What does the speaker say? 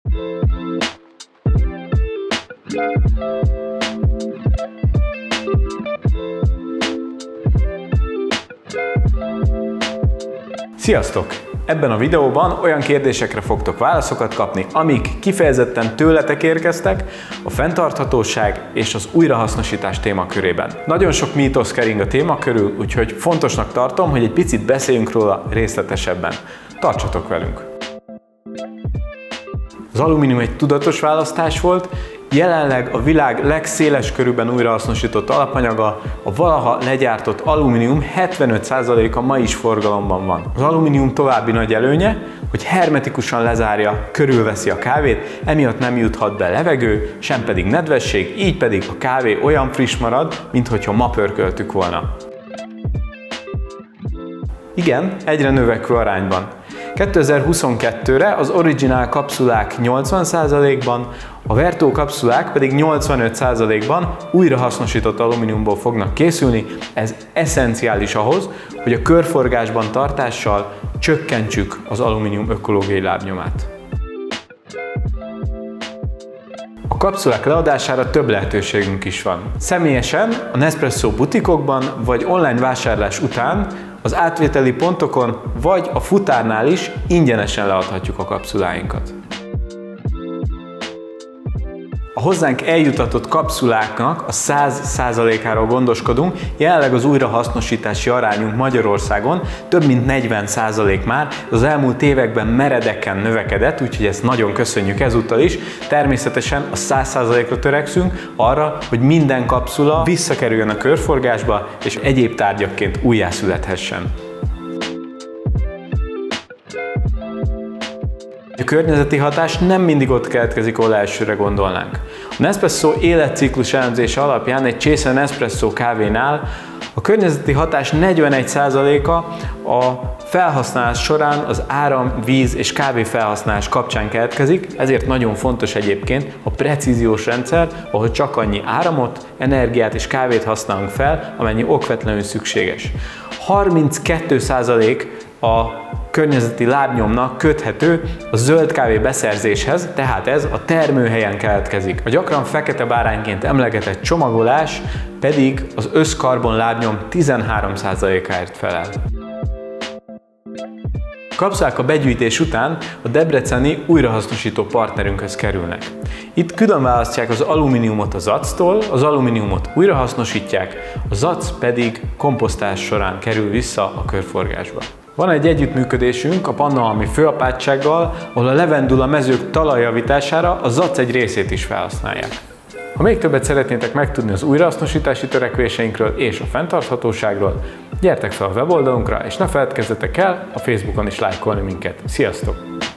Sziasztok! Ebben a videóban olyan kérdésekre fogtok válaszokat kapni, amik kifejezetten tőletek érkeztek a fenntarthatóság és az újrahasznosítás témakörében. Nagyon sok mítosz kering a téma körül, úgyhogy fontosnak tartom, hogy egy picit beszéljünk róla részletesebben. Tartsatok velünk! Az alumínium egy tudatos választás volt, jelenleg a világ legszéles körűben újrahasznosított alapanyaga, a valaha legyártott alumínium 75%-a ma is forgalomban van. Az alumínium további nagy előnye, hogy hermetikusan lezárja, körülveszi a kávét, emiatt nem juthat be levegő, sem pedig nedvesség, így pedig a kávé olyan friss marad, minthogyha ma pörköltük volna. Igen, egyre növekvő arányban. 2022-re az originál kapszulák 80%-ban, a Verto kapszulák pedig 85%-ban újrahasznosított alumíniumból fognak készülni. Ez eszenciális ahhoz, hogy a körforgásban tartással csökkentsük az alumínium ökológiai lábnyomát. A kapszulák leadására több lehetőségünk is van. Személyesen a Nespresso butikokban vagy online vásárlás után az átvételi pontokon vagy a futárnál is ingyenesen leadhatjuk a kapszuláinkat. A hozzánk eljutatott kapszuláknak a 100%-áról gondoskodunk, jelenleg az újrahasznosítási arányunk Magyarországon több mint 40% már, az elmúlt években meredeken növekedett, úgyhogy ezt nagyon köszönjük ezúttal is. Természetesen a 100%-ra törekszünk arra, hogy minden kapszula visszakerüljön a körforgásba, és egyéb tárgyakként újjászülethessen. A környezeti hatás nem mindig ott keletkezik, ahol elsőre gondolnánk. A Nespresso életciklus elemzése alapján egy csésze Nespresso kávénál a környezeti hatás 41%-a a felhasználás során az áram, víz és kávé felhasználás kapcsán keletkezik, ezért nagyon fontos egyébként a precíziós rendszer, ahol csak annyi áramot, energiát és kávét használunk fel, amennyi okvetlenül szükséges. 32% a környezeti lábnyomnak köthető a zöld kávé beszerzéshez, tehát ez a termőhelyen keletkezik. A gyakran fekete bárányként emlegetett csomagolás pedig az összkarbon lábnyom 13%-áért felel. A kapszulák a begyűjtés után a debreceni újrahasznosító partnerünkhöz kerülnek. Itt külön választják az alumíniumot a zactól, az alumíniumot újrahasznosítják, a zac pedig komposztás során kerül vissza a körforgásba. Van egy együttműködésünk a Pannonhalmi Főapátsággal, ahol a levendula mezők talajjavítására a zac egy részét is felhasználják. Ha még többet szeretnétek megtudni az újrahasznosítási törekvéseinkről és a fenntarthatóságról, gyertek fel a weboldalunkra, és ne feledkezzetek el a Facebookon is lájkolni minket. Sziasztok!